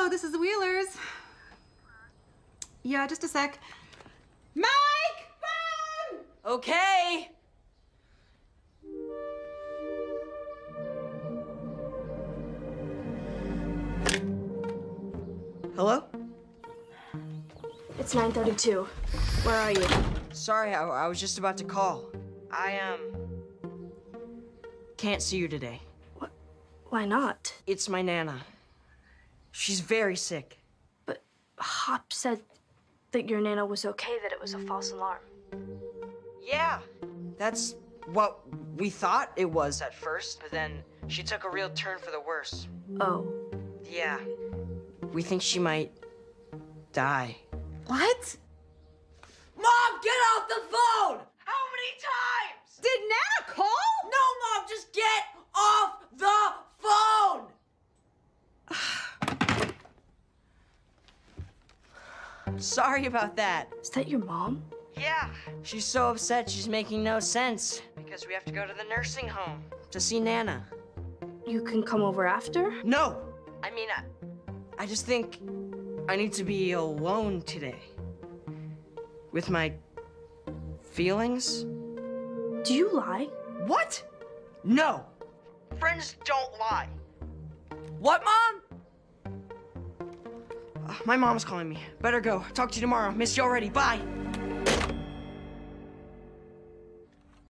Hello, this is the Wheelers. Yeah, just a sec. Mike! Phone! Okay. Hello? It's 9:32. Where are you? Sorry, I was just about to call. I can't see you today. What? Why not? It's my Nana. She's very sick. But Hop said that your Nana was okay, that it was a false alarm. Yeah, that's what we thought it was at first, but then she took a real turn for the worse. Oh. Yeah. We think she might die. What? Mom, get off the phone! How many times? Did Nana call? No, Mom, just get off the phone! Sorry about that. Is that your mom? Yeah, she's so upset she's making no sense because we have to go to the nursing home to see Nana. You can come over after? No! I mean, I just think I need to be alone today. With my feelings? Do you lie? What? No. Friends don't lie. What, Mom? My mom's calling me. Better go. Talk to you tomorrow. Miss you already. Bye.